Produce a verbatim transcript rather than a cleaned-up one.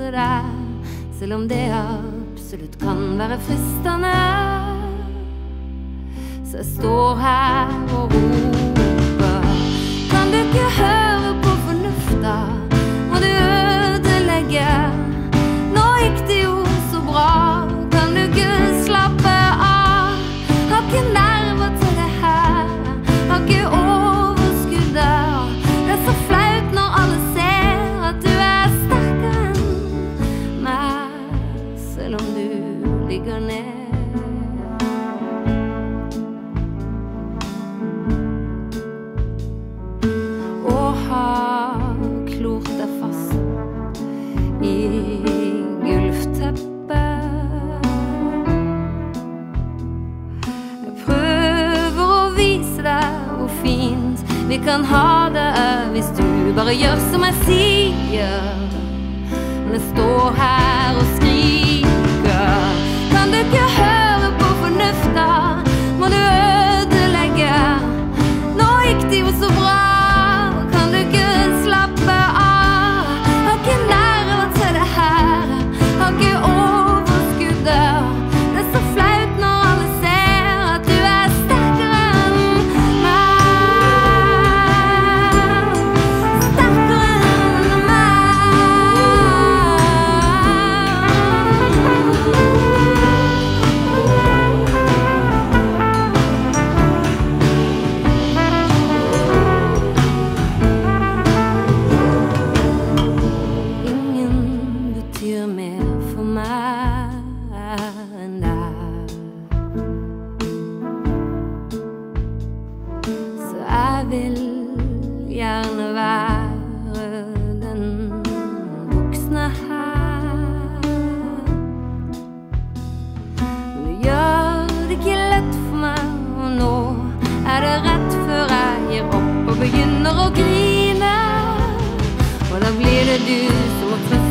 passe deg, selv om det absolutt kan være fristende. Så jeg står her og roper, kan du ikke høre på fornufta? Må du ødelegge? Nå gikk det jo så bra, kan du ikke slappe av? Har ikke nerver til det her, har ikke overskuddet. Det er så flaut når alle ser at du er sterkere enn meg, selv om du ligger ned. Og har klort deg fast i gulvteppet. Jeg prøver å vise deg hvor fint vi kan ha det hvis du bare gjør som jeg sier. Men jeg står her og skriker, kan du ikke høre på fornufta? Må du ødelegge? Nå gikk det jo så bra, kan du ikke slappe av? Har ikke nerver til det her, har ikke overskuddet. Det er så flaut når alle ser at du er sterkere enn meg. Sterkere enn Ingen betyr mer for meg enn deg. Så jeg vil gjerne være den voksne her. Men du gjør det ikke lett for meg, og nå er det rett før jeg gir opp og begynner å grine. Og da blir det du som må trøste